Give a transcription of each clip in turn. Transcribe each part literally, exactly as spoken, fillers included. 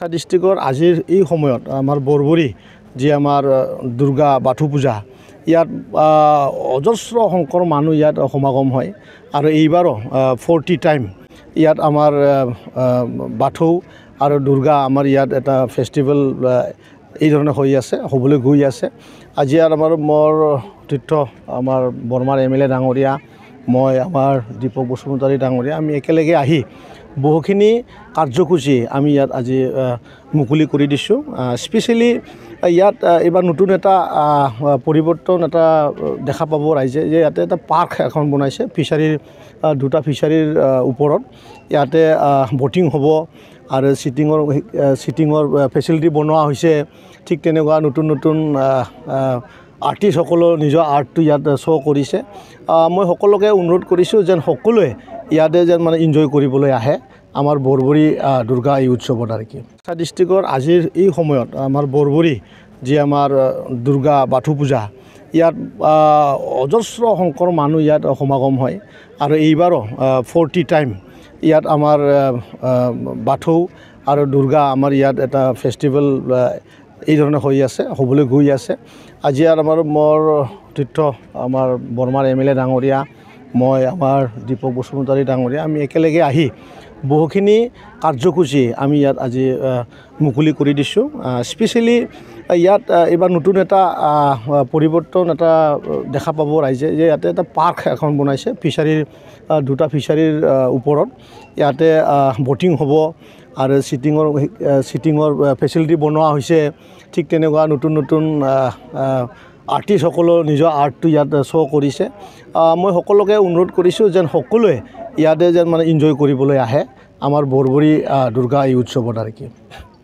ডিষ্ট্ৰিক্টৰ আজিৰ এই সময়ত আমাৰ বৰবৰী যি আমাৰ দুৰ্গা বাথৌ পূজা ইয়াত অজস্ৰ সংখ্যক মানুহ ইয়াত সমাগম হয় আৰু এইবাৰো ফৰ্টি টাইম ইয়াত আমাৰ বাথৌ আৰু দুৰ্গা আমাৰ ইয়াত এটা ফেষ্টিভেল এই ধৰণে হৈ আছে হ'বলৈ গৈ আছে আজি আৰু আমাৰ মোৰ তীৰ্থ আমাৰ বৰমাৰ এম এল এ ডাঙৰীয়া মই আমাৰ দীপক বসুমতাৰী ডাঙৰীয়া আমি একেলগে আহি বহুখিনি কাৰ্যসূচী আমি ইয়াত আজি মুকলি কৰি দিছোঁ স্পেচিয়েলি ইয়াত এইবাৰ নতুন এটা পৰিৱৰ্তন এটা দেখা পাব ৰাইজে যে ইয়াতে এটা পাৰ্ক এখন বনাইছে ফিচাৰীৰ দুটা ফিচাৰীৰ ওপৰত ইয়াতে বটিং হ'ব আৰু চিটিঙৰ চিটিঙৰ ফেচিলিটি বনোৱা হৈছে ঠিক তেনেকুৱা নতুন নতুন আৰ্টিষ্টসকলৰ নিজৰ আৰ্টটো ইয়াত শ্ব' কৰিছে মই সকলোকে অনুৰোধ কৰিছোঁ যেন সকলোৱে ইয়াতে যেন মানে এনজয় কৰিবলৈ আহে আমাৰ বৰবৰী দুৰ্গা এই উৎসৱত আৰু কি ডিষ্ট্ৰিক্টৰ আজিৰ এই সময়ত আমাৰ বৰবৰী যি আমাৰ দুৰ্গা বাথৌ পূজা ইয়াত অজস্ৰ সংখ্যক মানুহ ইয়াত সমাগম হয় আৰু এইবাৰো ফৰ্টি টাইম ইয়াত আমাৰ বাথৌ আৰু দুৰ্গা আমাৰ ইয়াত এটা ফেষ্টিভেল এই ধৰণে হৈ আছে হ'বলৈ গৈ আছে আজি আৰু আমাৰ মোৰ তীৰ্থ আমাৰ বৰমাৰ এম এল এ ডাঙৰীয়া মই আমাৰ দীপক বসুমতাৰী ডাঙৰীয়া আমি একেলগে আহি বহুখিনি কাৰ্যসূচী আমি ইয়াত আজি মুকলি কৰি দিছোঁ স্পেচিয়েলি ইয়াত এইবাৰ নতুন এটা পৰিৱৰ্তন এটা দেখা পাব ৰাইজে যে ইয়াতে এটা পাৰ্ক এখন বনাইছে ফিচাৰীৰ দুটা ফিচাৰীৰ ওপৰত ইয়াতে বটিং হ'ব আৰু চিটিঙৰ চিটিঙৰ ফেচিলিটি বনোৱা হৈছে ঠিক তেনেকুৱা নতুন নতুন আৰ্টিষ্টসকলৰ নিজৰ আৰ্টটো ইয়াত শ্ব' কৰিছে মই সকলোকে অনুৰোধ কৰিছোঁ যেন সকলোৱে ইয়াতে যেন মানে এনজয় কৰিবলৈ আহে আমাৰ বৰবৰী দুৰ্গা এই উৎসৱত আৰু কি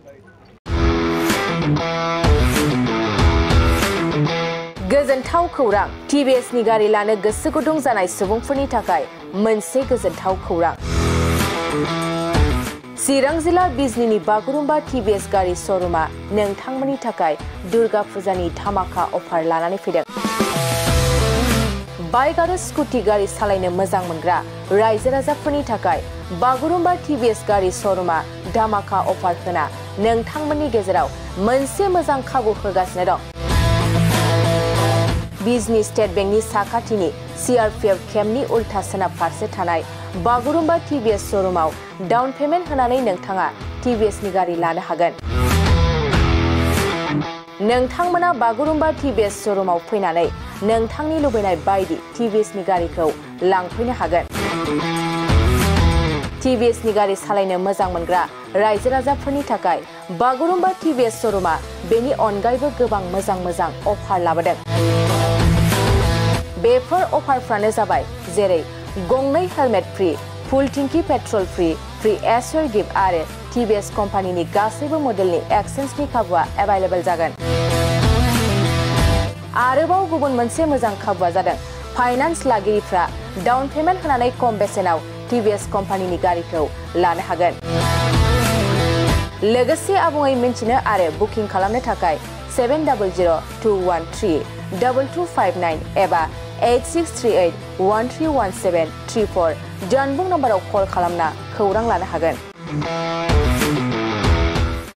गोजोनथाव खौरां टिभिएस नि गारि लानो गोसो गुदुं जानाय सुबुंफोरनि थाखाय मोनसे गोजोनथाव खौरां चिरां जिल्ला बिजनीनि बागुरुम्बा टिभिएस गारि श'रुमा नोंथांमोननि थाखाय दुर्गा फुजानि धामाका अफार लानानै फैदों बाइक आरो स्कुटि गारि सालायनो मोजां मोनग्रा रायजो राजाफोरनि थाखाय बागुरुम्बा टिभिएस गारि श'रुमा धामाका अफार होना नोंथांमोननि गेजेराव मोनसे मोजां खाबु होगासिनो दं बिजनी स्टेट बेंकनि साखाथिनि सीआरपीएफ केम्पनि उल्था सोनाब फारसे थानाय बागुरुम्बा टिभिएस श'रुमाव डाउन पेमेन्ट होनानै नोंथाङा टिभिएस नि गारि लानो हागोन नोंथांमोना बागुरुम्बा टिभिएस श'रुमाव फैनानै नोंथांनि लुबैनाय बायदि टिभिएस नि गारिखौ लांफैनो हागोन टिभिएस नि गारि सालायनो मोजां मोनग्रा रायजो राजाफोरनि थाखाय बागुरुम्बा टिभिएस श'रुमा बेनि अनगायैबो गोबां मोजां मोजां अफार लाबोदों बेफोर अफारफ्रानो जाबाय जेरै गंनै हेलमेट फ्री फुल टिंकी पेट्रल फ्री फ्री एसर गिफ्ट आरो टिभिएस कम्पानिनि गासैबो मडेलनि एक्सचेन्जनि खाबुआ एभेलेबल जागोन आरोबाव गुबुन मोनसे मोजां खाबुआ जादों फाइनान्स लागिरिफ्रा डाउन पेमेन्ट होनानै खम बेसेनाव टिभिएस कम्पानिनि गारिखौ लानो हागोन लोगोसे आबुङै मिन्थिनो आरो बुकिं खालामनो थाखाय seven double zero' two one three double two five nine एबा eight six three eight one three one seven three four जानबुं नम्बराव कल खालामना खौरां लानो हागोन।